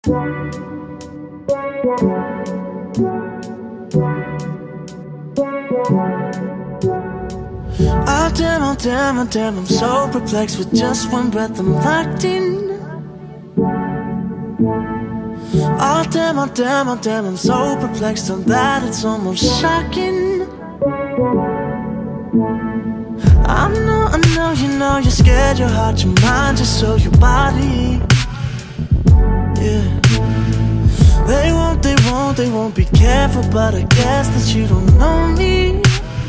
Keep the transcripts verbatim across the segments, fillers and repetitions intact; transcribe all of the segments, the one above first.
Oh damn, oh damn, oh damn, I'm so perplexed. With just one breath I'm locked in. Oh damn, oh damn, oh damn, I'm so perplexed on that it's almost shocking. I know, I know, you know you're scared, your heart, your mind, just so your body. Yeah. They won't, they won't, they won't be careful, but I guess that you don't know me.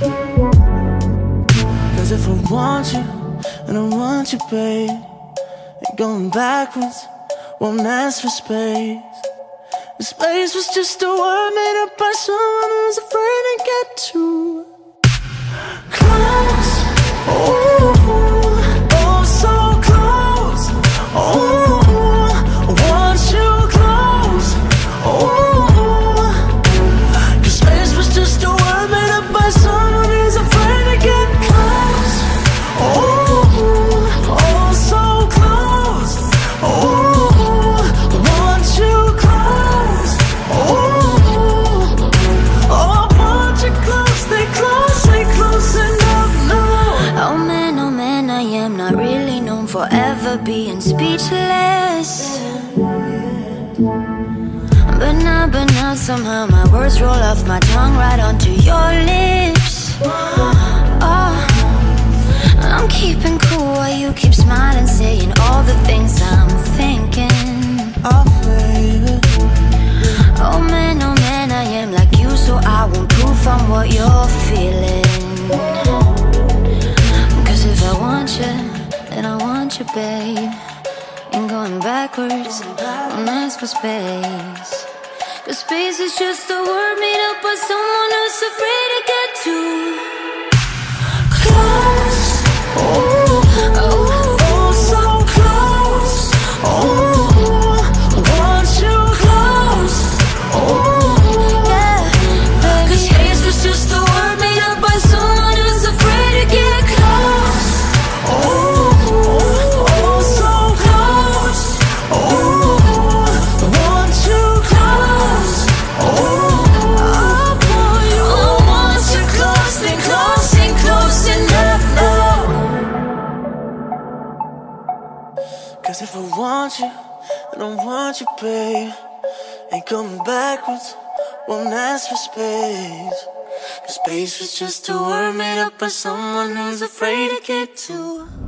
Cause if I want you, and I want you, babe, ain't going backwards, won't ask for space. The space was just a word made up by someone who's afraid to get too close. Oh, oh, so close. Oh, I want you close. Oh, cause space was just a word made up by someone who's afraid to get close. Oh, oh, so close. Oh, I want you close. Oh, oh, I want you close. Stay close, stay close enough now. Oh man, oh man, I am not really known for ever being speechless. But now, but now somehow my words roll off my tongue right onto your lips. Oh, I'm keeping cool while you keep smiling, saying all the things I'm thinking. Oh baby, oh man, oh man, I am like you, so I won't proof on what you're feeling. Cause if I want you, then I want you, babe. Ain't going backwards, don't ask for space. Cause space is just a word made up by someone who's afraid to get too close. Oh, oh, oh, so close. Oh, I want you close. Oh, yeah. Cause space was just a word made up by someone who's afraid to get close. Oh, oh, so close. Oh, I want you close. Oh, I want you close. Stay close, stay close enough now. cause if I want you, I don't want you, babe. Ain't coming backwards, won't ask for space. Cause space was just a word made up by someone who's afraid to get too